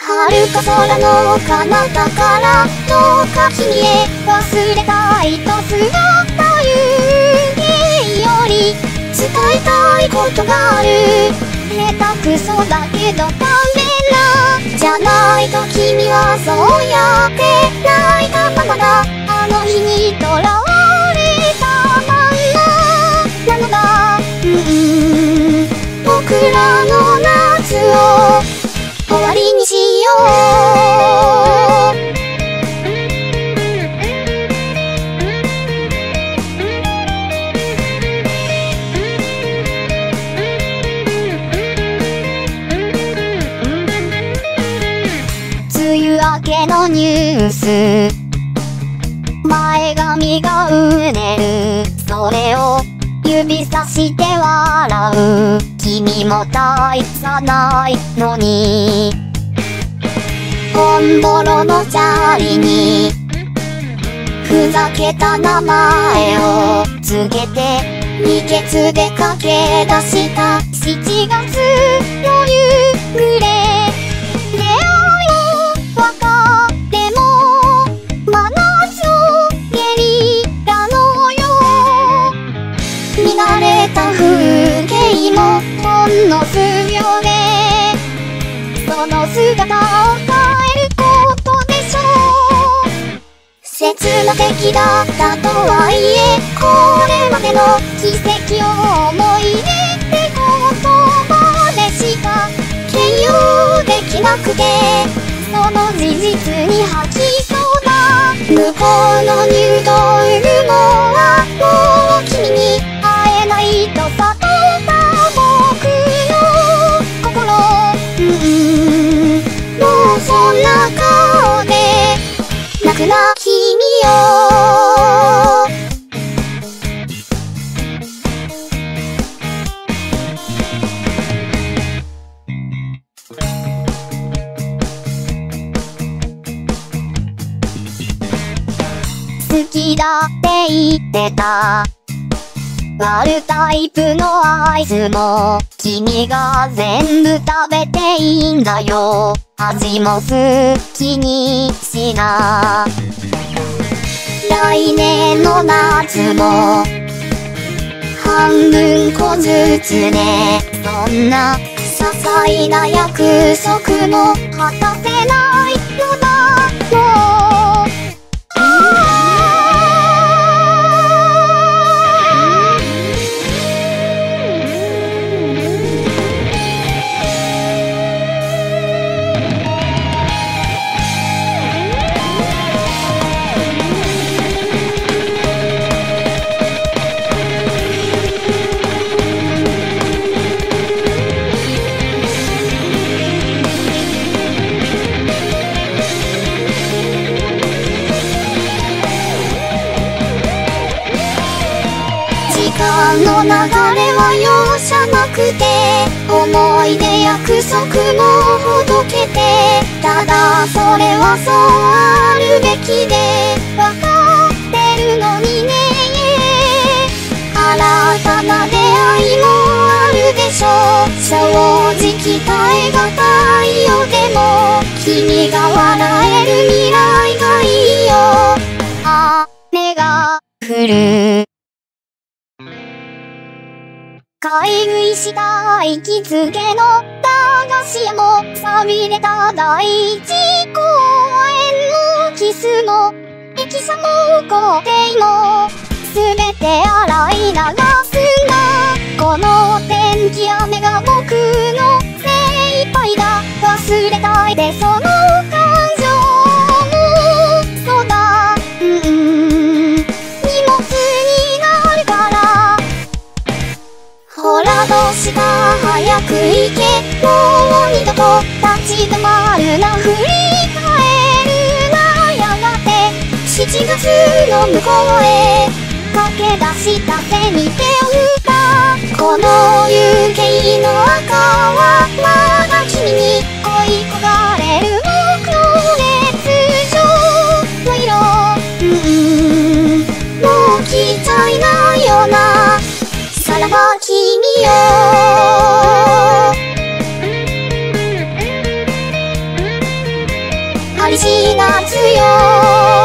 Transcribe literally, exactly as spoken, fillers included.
遥か空の彼方からどうか君へ忘れたいとすがった湯気より伝えたいことがある。下手くそだけどダメなじゃないと君はそうやって泣いたままだ。あの日にとらわれたまんまなのだ。うん僕らの夏を終わりにしよう。梅雨明けのニュース前髪がうねるそれを指さして笑う君も大差ないのにボンボロのチャリにふざけた名前をつけて二血で駆け出したしちがつの夕暮れ。出会いも別れも真夏のゲリラのよう見慣れた風景もほんの数秒でその姿を変えることでしょう。切な敵だったとはいえこれまでの奇跡を思い出って言葉でしか形容できなくてその事実に吐きそうだ。向こうの入道雲はもう君に会えないと悟った僕の心。うんもうそんな顔で泣くな君よ。好きだって言ってた割るタイプのアイスも君が全部食べていいんだよ。味も好きにしな。来年の夏も半分こずつね。そんな些細な約束も果たせないのだもう。時間の流れは容赦なくて思い出約束もほどけてただそれはそうあるべきでわかってるのにね。新たな出会いもあるでしょう。正直耐え難いよでも君が笑える未来がいいよ。雨が降る買い食いした行きつけの駄菓子屋も錆びれた第一公園のキスも駅舎も校庭もすべて洗い流すんだ。この天気雨が僕の精一杯だ。忘れたいでその感情もそうだ。うん荷物になるからほらどうした早く行け。もう二度と立ち止まるな振り返るなやがてしちがつの向こうへ駆け出した背に手を打ったこの夕景の赤はまだ君に恋焦がれる僕の熱情の色。うんもう来ちゃいないよなさらば君よ。 りしがつよ